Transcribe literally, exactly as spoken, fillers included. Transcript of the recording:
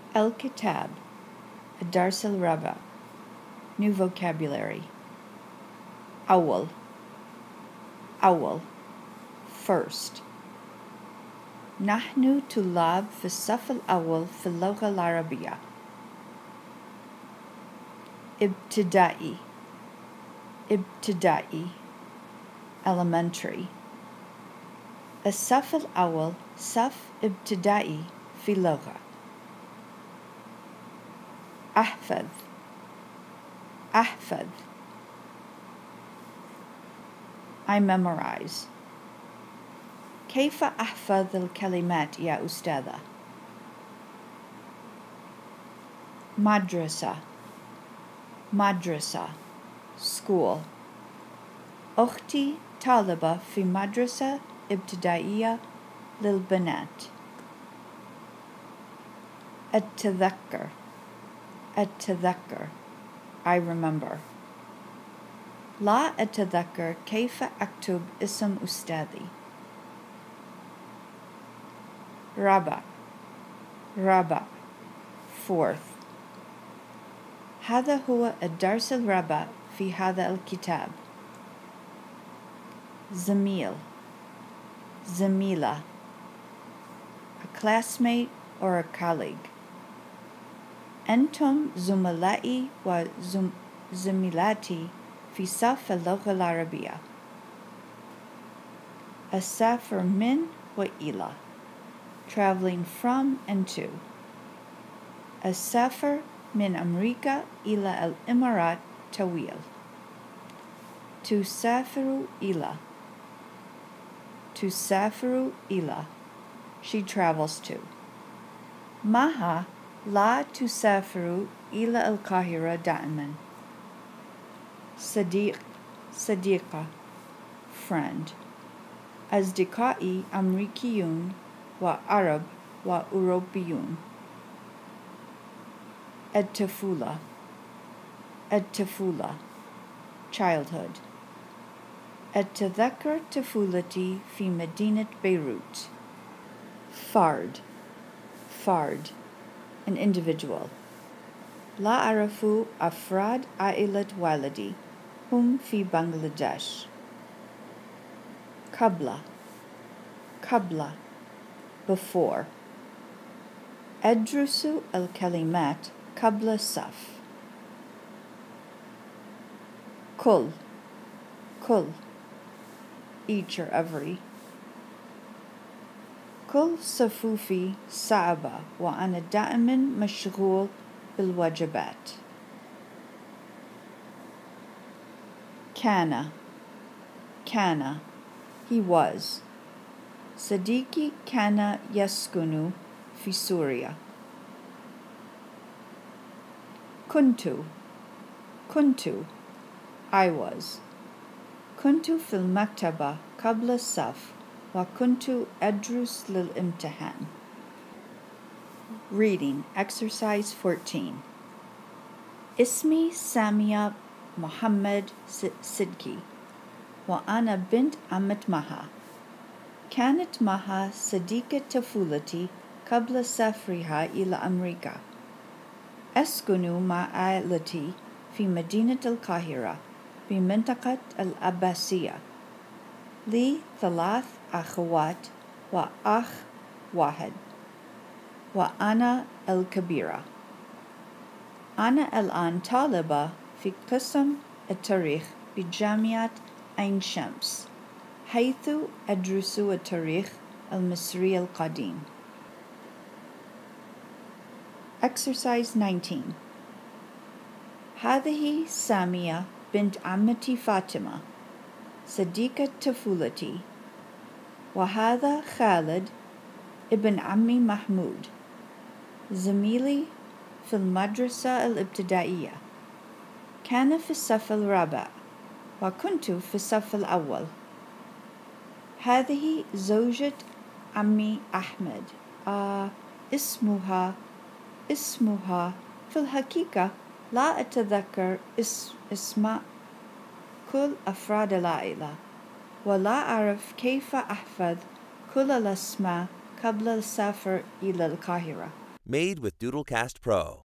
الكتاب الدرس الرابع. New vocabulary. أول أول first. نحن طلاب في الصف الأول في اللغة العربية. ابتدائي ابتدائي elementary. الصف الأول صف ابتدائي في اللغة. أحفظ أحفظ I memorize. كيف أحفظ الكلمات يا أستاذة؟ مدرسة مدرسة school. أختي طالبة في مدرسة ابتدائية للبنات. أتذكر أتذكر I remember. لا أتذكر كيف أكتب اسم أستاذي. رابع رابع fourth. هذا هو الدرس الرابع في هذا الكتاب. زميل زميلة a classmate or a colleague. أنتم زملائي وزميلاتي في صف اللغة العربية. أسافر من وإلى traveling from and to. السفر من أمريكا إلى الإمارات طويل. تسافر إلى تسافر إلى she travels to. مها لا تسافر إلى القاهرة دائما. صديق صديقة friend. أصدقائي أمريكيون وعرب وأوروبيون. الطفولة الطفولة childhood. أتذكر طفولتي في مدينة بيروت. فرد فرد an individual. لا أعرف أفراد عائلة والدي هم في بنغلاديش. قبل قبل before. أدرس الكلمات قبل الصف. كل كل each or every. كل صفوفي صعبة وأنا دائما مشغول بالواجبات. كان كان he was. صديقي كان يسكن في سوريا. كنت كنت I was. كنت في المكتبة قبل الصف وكنت أدرس للامتحان. Reading exercise fourteen. اسمي سامية محمد صدقي وأنا بنت عمة مها. كانت مها صديقة طفولتي قبل سفرها إلى أمريكا. أسكن مع عائلتي في مدينة القاهرة بمنطقة العباسية. لي ثلاث أخوات وأخ واحد وأنا الكبيرة. أنا الآن طالبة في قسم التاريخ بجامعة عين شمس حيث أدرس التاريخ المصري القديم. Exercise nineteen. هذه سامية بنت عمتي فاطمة صديقة طفولتي. وهذا خالد ابن عمي محمود زميلي في المدرسة الابتدائية. كان في الصف الرابع وكنت في الصف الأول. هذه زوجة عمي أحمد. آه اسمها اسمها في الحقيقة لا أتذكر اسم اسماء كل أفراد العائلة ولا أعرف كيف أحفظ كل الأسماء قبل السفر إلى القاهرة. Made with Doodlecast Pro.